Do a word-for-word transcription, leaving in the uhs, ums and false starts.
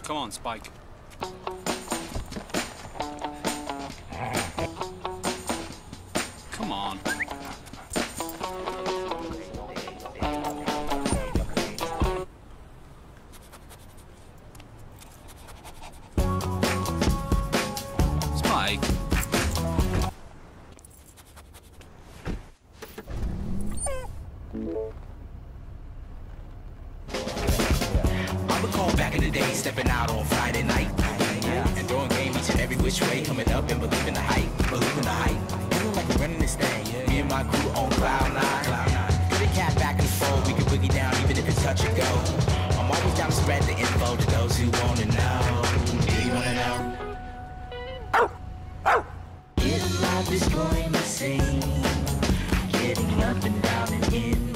Come on, Spike. Come on. Spike. I recall back in the day, stepping out on Friday night and throwing game each and every which way, coming up and believing the hype, believing the hype. Feeling like we're running this thing, me and my crew on cloud nine. Good cat back and forth, we can boogie down even if it's touch and go. I'm always down to spread the info to those who wanna know. Do you wanna know? Getting life, destroying the scene, getting up and down and in.